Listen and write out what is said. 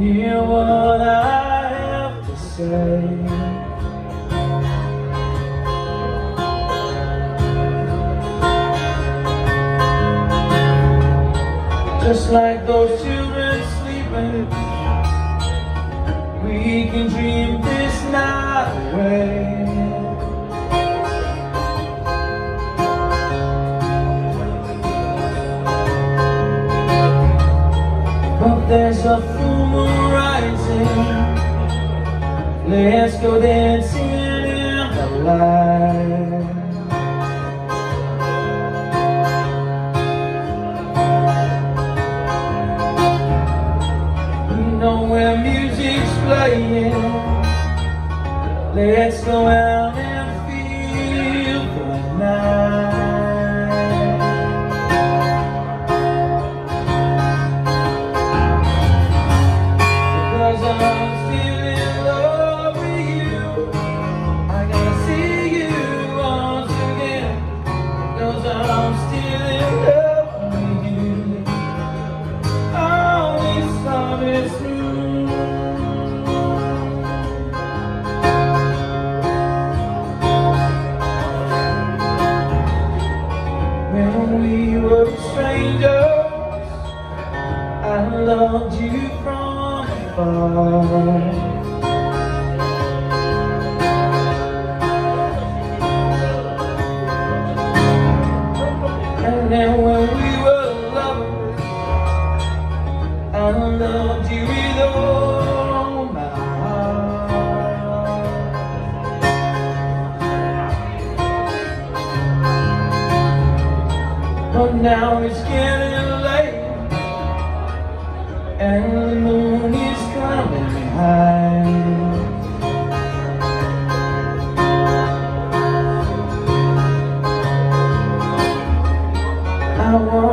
hear what I have to say. Just like those children sleeping, we can dream this night away. But there's a full moon rising, let's go dancing in the light. Where music's playing, let's go out and feel the night. Because I'm still in love with you, I gotta see you once again. Because I'm still in love with you, all this love is through. When we were strangers, I loved you from afar. And then when we were lovers, I loved you with all my heart. But now it's getting late, and the moon is coming high. I want